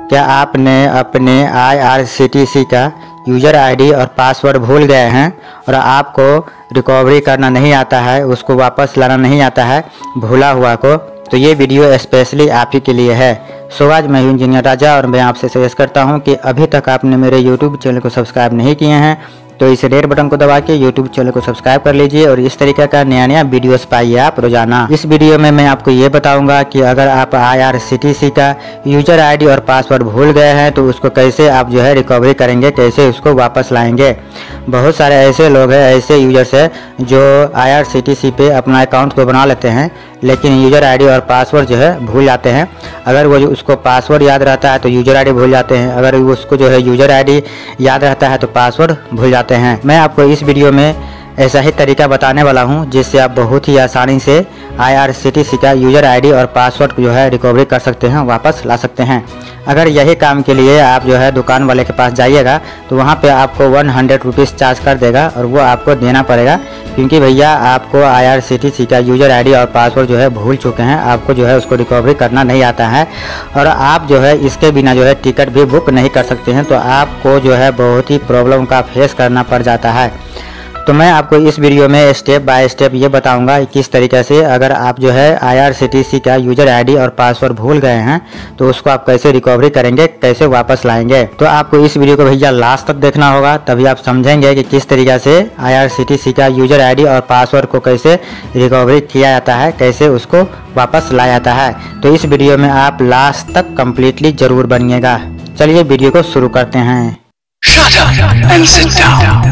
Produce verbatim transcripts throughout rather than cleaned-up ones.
क्या आपने अपने आई आर सी टी सी का यूज़र आईडी और पासवर्ड भूल गए हैं और आपको रिकवरी करना नहीं आता है, उसको वापस लाना नहीं आता है भूला हुआ को? तो ये वीडियो स्पेशली आप ही के लिए है। सो आज मैं हूं इंजीनियर राजा और मैं आपसे सजेस्ट करता हूं कि अभी तक आपने मेरे यूट्यूब चैनल को सब्सक्राइब नहीं किए हैं तो इस रेड बटन को दबा के यूट्यूब चैनल को सब्सक्राइब कर लीजिए और इस तरीके का नया नया वीडियोस पाइए आप रोजाना। इस वीडियो में मैं आपको ये बताऊंगा कि अगर आप आई आर सी टी सी का यूजर आईडी और पासवर्ड भूल गए हैं तो उसको कैसे आप जो है रिकवरी करेंगे, कैसे उसको वापस लाएंगे। बहुत सारे ऐसे लोग हैं, ऐसे यूजर्स हैं जो आई आर सी टी सी पे अपना अकाउंट को बना लेते हैं लेकिन यूजर आईडी और पासवर्ड जो है भूल जाते हैं। अगर वो उसको पासवर्ड याद रहता है तो यूजर आईडी भूल जाते हैं, अगर उसको जो है यूजर आईडी याद रहता है तो पासवर्ड भूल जाते हैं। मैं आपको इस वीडियो में ऐसा ही तरीका बताने वाला हूं जिससे आप बहुत ही आसानी से आई आर सी टी सी का यूजर आईडी और पासवर्ड जो है रिकवरी कर सकते हैं, वापस ला सकते हैं। अगर यही काम के लिए आप जो है दुकान वाले के पास जाइएगा तो वहां पे आपको वन हंड्रेड रुपीज़ चार्ज कर देगा और वो आपको देना पड़ेगा, क्योंकि भैया आपको आई आर सी टी सी का यूजर आईडी और पासवर्ड जो है भूल चुके हैं, आपको जो है उसको रिकवरी करना नहीं आता है और आप जो है इसके बिना जो है टिकट भी बुक नहीं कर सकते हैं, तो आपको जो है बहुत ही प्रॉब्लम का फेस करना पड़ जाता है। तो मैं आपको इस वीडियो में स्टेप बाय स्टेप ये बताऊंगा किस तरीके से अगर आप जो है आई आर सी टी सी का यूजर आईडी और पासवर्ड भूल गए हैं तो उसको आप कैसे रिकवरी करेंगे, कैसे वापस लाएंगे। तो आपको इस वीडियो को भैया लास्ट तक देखना होगा, तभी आप समझेंगे कि किस तरीके से आई आर सी टी सी का यूजर आईडी और पासवर्ड को कैसे रिकवरी किया जाता है, कैसे उसको वापस लाया जाता है। तो इस वीडियो में आप लास्ट तक कम्प्लीटली जरूर बनिएगा। चलिए वीडियो को शुरू करते हैं। Shut up and sit down.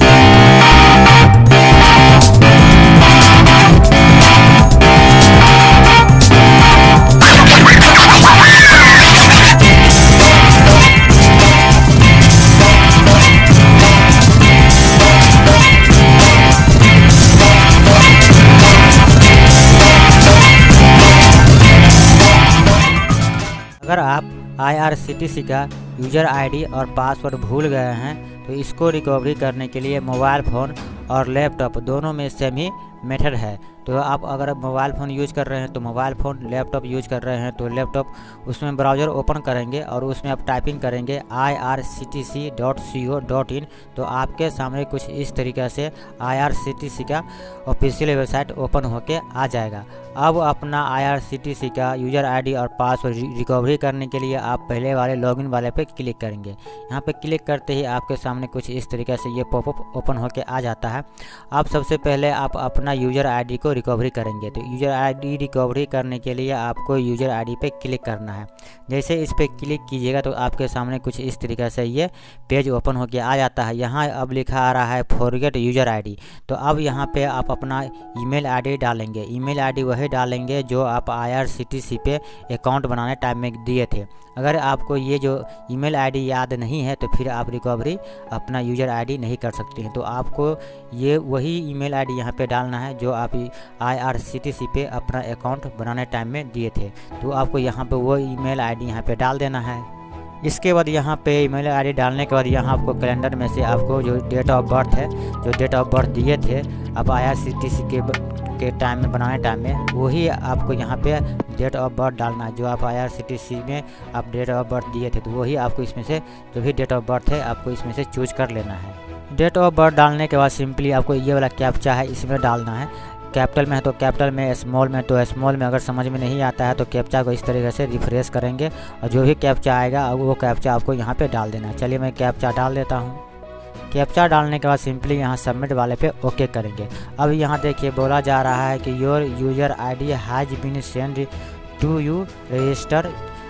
अगर आप आई आर सी टी सी का यूज़र आईडी और पासवर्ड भूल गए हैं तो इसको रिकवरी करने के लिए मोबाइल फ़ोन और लैपटॉप दोनों में सेम ही मेथड है। तो आप अगर मोबाइल फ़ोन यूज़ कर रहे हैं तो मोबाइल फ़ोन, लैपटॉप यूज़ कर रहे हैं तो लैपटॉप, उसमें ब्राउज़र ओपन करेंगे और उसमें आप टाइपिंग करेंगे I R C T C dot C O dot in तो आपके सामने कुछ इस तरीक़े से आई आर सी टी सी का ऑफिशियल वेबसाइट ओपन होके आ जाएगा। अब अपना आई आर सी टी सी का यूज़र आईडी और पासवर्ड रिकवरी करने के लिए आप पहले वाले लॉगिन वाले पे क्लिक करेंगे। यहाँ पे क्लिक करते ही आपके सामने कुछ इस तरीके से ये पॉपअप ओपन होके आ जाता है। आप सबसे पहले आप अपना यूज़र आईडी को रिकवरी करेंगे। तो यूज़र आईडी रिकवरी करने के लिए आपको यूज़र आईडी पे क्लिक करना है। जैसे इस पर क्लिक कीजिएगा तो आपके सामने कुछ इस तरीके से ये पेज ओपन होके आ जाता है। यहाँ अब लिखा आ रहा है फॉरगेट यूज़र आईडी। तो अब यहाँ पे आप अपना ईमेल आईडी डालेंगे। ईमेल आईडी वही डालेंगे जो आप आई आर सी टी सी पे अकाउंट बनाने टाइम में दिए थे। अगर आपको ये जो ईमेल आईडी याद नहीं है तो फिर आप रिकवरी अपना यूज़र आईडी नहीं कर सकते हैं। तो आपको ये वही ईमेल आईडी यहाँ पे डालना है जो आप आई आर सी टी सी पे अपना अकाउंट बनाने टाइम में दिए थे। तो आपको यहाँ पे वो ईमेल आईडी यहाँ पे डाल देना है। इसके बाद यहाँ पे ईमेल आईडी डालने के बाद यहाँ आपको कैलेंडर में से आपको जो डेट ऑफ बर्थ है, जो डेट ऑफ बर्थ दिए थे आप आई आर सी टी सी के के टाइम में बनाने टाइम में, वही आपको यहाँ पे डेट ऑफ बर्थ डालना है। जो आप आई आर सी टी सी में आप डेट ऑफ बर्थ दिए थे तो वही आपको इसमें से जो भी डेट ऑफ बर्थ है आपको इसमें से चूज कर लेना है। डेट ऑफ बर्थ डालने के बाद सिंपली आपको ये वाला कैप्चा है इसमें डालना है। कैपिटल में है तो कैपिटल में, स्मॉल में तो स्मॉल में। अगर समझ में नहीं आता है तो कैप्चा को इस तरीके से रिफ्रेश करेंगे और जो भी कैप्चा आएगा वो कैप्चा आपको यहाँ पे डाल देना है। चलिए मैं कैप्चा डाल देता हूँ। कैप्चा डालने के बाद सिंपली यहाँ सबमिट वाले पे ओके करेंगे। अब यहाँ देखिए बोला जा रहा है कि your user ID has been send to you register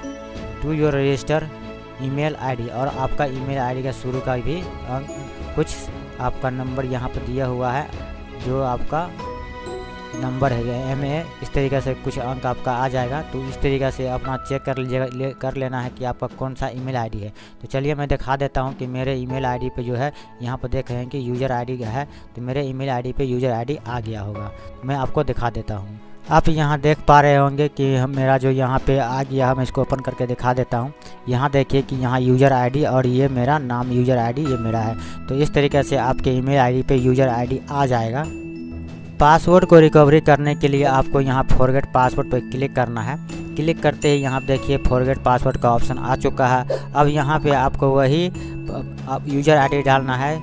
to your register email ID और आपका ईमेल आईडी का शुरू का भी कुछ आपका नंबर यहाँ पर दिया हुआ है, जो आपका नंबर है एम ए, इस तरीके से कुछ अंक आपका आ जाएगा। तो इस तरीके से अपना चेक कर लीजिएगा, ले, कर लेना है कि आपका कौन सा ईमेल आईडी है। तो चलिए मैं दिखा देता हूं कि मेरे ईमेल आईडी पे जो है यहाँ पर देख रहे हैं कि यूज़र आईडी है, तो मेरे ईमेल आईडी पे यूज़र आईडी आ गया होगा। तो मैं आपको दिखा देता हूँ। आप यहाँ देख पा रहे होंगे कि हम मेरा जो यहाँ पे आ गया, हम इसको ओपन करके दिखा देता हूँ। यहाँ देखिए कि यहाँ यूज़र आईडी और ये मेरा नाम यूज़र आईडी ये मेरा है। तो इस तरीके से आपके ईमेल आईडी पे यूज़र आईडी आ जाएगा। पासवर्ड को रिकवरी करने के लिए आपको यहाँ फॉरगेट पासवर्ड पर क्लिक करना है। क्लिक करते ही यहाँ पे देखिए फॉरगेट पासवर्ड का ऑप्शन आ चुका है। अब यहाँ पे आपको वही आप यूज़र आईडी डालना है,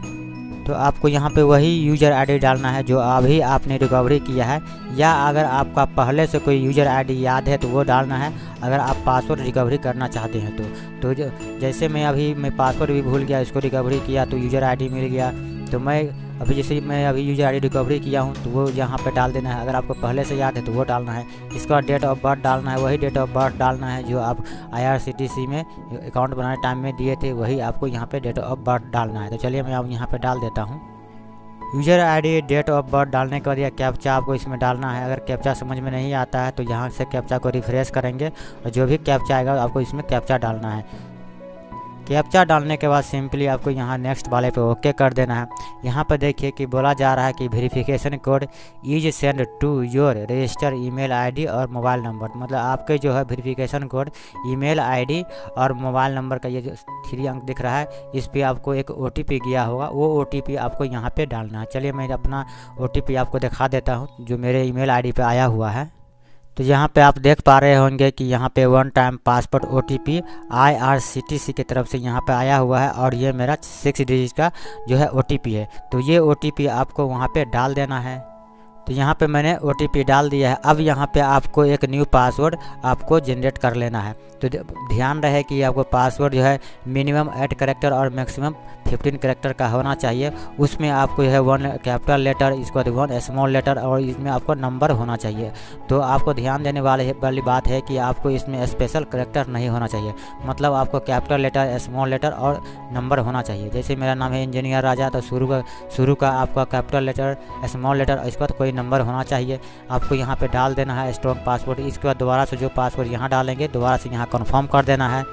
तो आपको यहाँ पे वही यूज़र आईडी डालना है जो अभी आपने रिकवरी किया है, या अगर आपका पहले से कोई यूज़र आईडी याद है तो वो डालना है अगर आप पासवर्ड रिकवरी करना चाहते हैं तो। तो जैसे मैं अभी मैं पासवर्ड भी भूल गया, इसको रिकवरी किया तो यूज़र आईडी मिल गया, तो मैं अभी जैसे मैं अभी यूज़र आईडी रिकवरी किया हूँ तो वो यहाँ पे डाल देना है। अगर आपको पहले से याद है तो वो डालना है। इसके बाद डेट ऑफ बर्थ डालना है, वही डेट ऑफ बर्थ डालना है जो आप आईआरसीटीसी में अकाउंट बनाने टाइम में दिए थे, वही आपको यहाँ पे डेट ऑफ बर्थ डालना है। तो चलिए मैं अब यहाँ पे डाल देता हूँ user ID, date of birth डालने के बाद यह कैप्चा आपको इसमें डालना है। अगर कैप्चा समझ में नहीं आता है तो यहाँ से कैप्चा को रिफ्रेश करेंगे और जो भी कैप्चा आएगा आपको इसमें कैप्चा डालना है। कैप्चा डालने के बाद सिंपली आपको यहाँ नेक्स्ट वाले पे ओके कर देना है। यहाँ पर देखिए कि बोला जा रहा है कि verification code is send to your register email ID और मोबाइल नंबर, मतलब आपके जो है वेरिफिकेशन कोड ईमेल आईडी और मोबाइल नंबर का ये जो थ्री अंक दिख रहा है इस पर आपको एक ओटीपी गया होगा, वो ओटीपी आपको यहाँ पे डालना है। चलिए मैं अपना ओटीपी आपको दिखा देता हूँ जो मेरे ईमेल आईडी पे आया हुआ है। तो यहाँ पे आप देख पा रहे होंगे कि यहाँ पे one time password OTP IRCTC की तरफ से यहाँ पे आया हुआ है और ये मेरा सिक्स डिजिट का जो है ओटीपी है। तो ये ओटीपी आपको वहाँ पे डाल देना है। तो यहाँ पे मैंने ओटीपी डाल दिया है। अब यहाँ पे आपको एक न्यू पासवर्ड आपको जनरेट कर लेना है। तो ध्यान रहे कि आपको पासवर्ड जो है मिनिमम एट कैरेक्टर और मैक्सिमम फिफ्टीन कैरेक्टर का होना चाहिए। उसमें आपको जो है वन कैपिटल लेटर, इसके बाद वन स्मॉल लेटर और इसमें आपको नंबर होना चाहिए। तो आपको ध्यान देने वाले वाली बात है कि आपको इसमें स्पेशल कैरेक्टर नहीं होना चाहिए, मतलब आपको कैपिटल लेटर, स्मॉल लेटर और नंबर होना चाहिए। जैसे मेरा नाम है इंजीनियर राजा, तो शुरू का शुरू का आपका कैपिटल लेटर, स्मॉल लेटर, इसके बाद कोई नंबर होना चाहिए। आपको यहाँ पे डाल देना है स्ट्रॉन्ग पासवर्ड। इसके बाद दोबारा से जो पासवर्ड यहाँ डालेंगे दोबारा से यहाँ कन्फर्म कर देना है।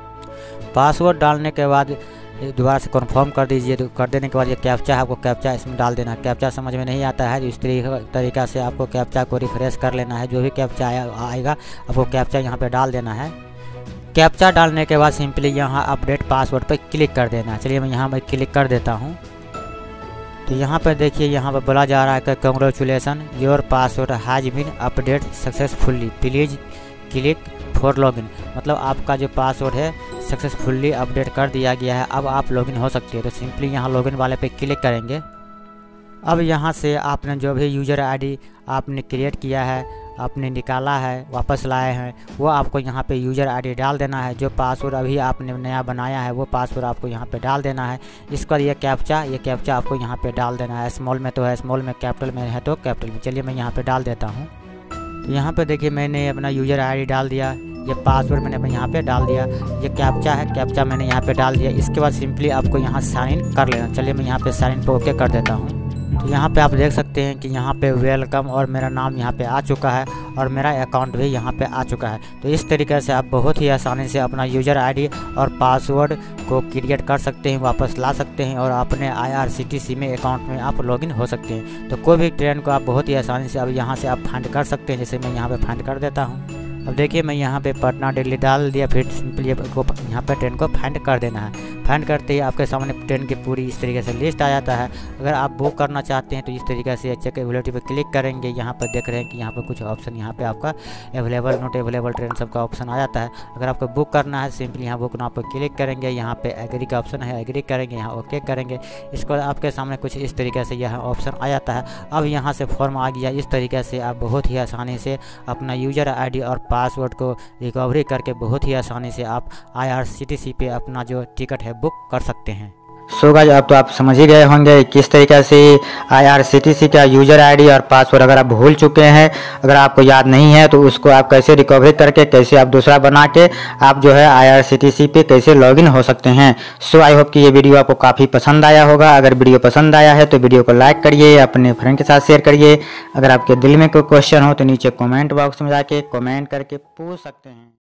पासवर्ड डालने के बाद दोबारा से कन्फर्म कर दीजिए। तो कर देने के बाद ये कैप्चा है, आपको कैप्चा इसमें डाल देना है। कैप्चा समझ में नहीं आता है तो इस तरीका से आपको कैप्चा को रिफ्रेश कर लेना है। जो भी कैप्चा आएगा आपको कैप्चा यहाँ पे डाल देना है। कैप्चा डालने के बाद सिंपली यहाँ अपडेट पासवर्ड पर क्लिक कर देना है। चलिए मैं यहाँ पर क्लिक कर देता हूँ। तो यहाँ पर देखिए यहाँ पर बोला जा रहा है कि congratulation your password has been update successfully, please click for login, मतलब आपका जो पासवर्ड है सक्सेसफुली अपडेट कर दिया गया है, अब आप लॉगिन हो सकते हैं। तो सिंपली यहाँ लॉगिन वाले पे क्लिक करेंगे। अब यहाँ से आपने जो भी यूज़र आईडी आपने क्रिएट किया है, आपने निकाला है, वापस लाए हैं, वो आपको यहाँ पे यूज़र आईडी डाल देना है। जो पासवर्ड अभी आपने नया बनाया है वो पासवर्ड आपको यहाँ पे डाल देना है। इसका ये कैप्चा ये कैप्चा आपको यहाँ पे डाल देना है। स्मॉल में तो है स्मॉल में, कैपिटल में है तो कैपिटल में। चलिए मैं यहाँ पे डाल देता हूँ। तो यहाँ पे देखिए मैंने अपना यूज़र आईडी डाल दिया, ये पासवर्ड मैंने अपने यहाँ पे डाल दिया, ये कैप्चा है कैप्चा मैंने यहाँ पे डाल दिया। इसके बाद सिंपली आपको यहाँ साइन इन कर लेना। चलिए मैं यहाँ पे साइन इन पे ओके कर देता हूँ। तो यहाँ पे आप देख सकते हैं कि यहाँ पे वेलकम और मेरा नाम यहाँ पे आ चुका है और मेरा अकाउंट भी यहाँ पे आ चुका है। तो इस तरीके से आप बहुत ही आसानी से अपना यूज़र आईडी और पासवर्ड को क्रिएट कर सकते हैं, वापस ला सकते हैं और अपने आईआरसीटीसी में अकाउंट में आप लॉगिन हो सकते हैं। तो कोई भी ट्रेन को आप बहुत ही आसानी से अब यहाँ से आप फाइंड कर सकते हैं। जैसे मैं यहाँ पर फाइंड कर देता हूँ। अब देखिए मैं यहाँ पे पटना दिल्ली डाल दिया, फिर सिंपली को यहाँ पे ट्रेन को फाइंड कर देना है। फाइंड करते ही आपके सामने ट्रेन की पूरी इस तरीके से लिस्ट आ जाता है। अगर आप बुक करना चाहते हैं तो इस तरीके से चेक अवेलेबिलिटी पे क्लिक करेंगे। यहाँ पर देख रहे हैं कि यहाँ पर कुछ ऑप्शन यहाँ पे आपका अवेलेबल, नॉट अवेलेबल ट्रेन सबका ऑप्शन आ जाता है। अगर आपको बुक करना है सिंपली यहाँ बुक नाउ पर क्लिक करेंगे। यहाँ पे एग्री का ऑप्शन है, एग्री करेंगे, यहाँ ओके करेंगे। इसको आपके सामने कुछ इस तरीके से यह ऑप्शन आ जाता है। अब यहाँ से फॉर्म आ गया। इस तरीके से आप बहुत ही आसानी से अपना यूज़र आई डी और पासवर्ड को रिकवरी करके बहुत ही आसानी से आप आईआरसीटीसी पे अपना जो टिकट है बुक कर सकते हैं। सो गाइस अब तो आप समझ ही गए होंगे किस तरीके से आईआरसीटीसी का यूज़र आईडी और पासवर्ड अगर आप भूल चुके हैं, अगर आपको याद नहीं है तो उसको आप कैसे रिकवरी करके कैसे आप दूसरा बना के आप जो है आईआरसीटीसी पे कैसे लॉगिन हो सकते हैं। सो आई होप कि ये वीडियो आपको काफ़ी पसंद आया होगा। अगर वीडियो पसंद आया है तो वीडियो को लाइक करिए, अपने फ्रेंड के साथ शेयर करिए। अगर आपके दिल में कोई क्वेश्चन हो तो नीचे कॉमेंट बॉक्स में जाके कॉमेंट करके पूछ सकते हैं।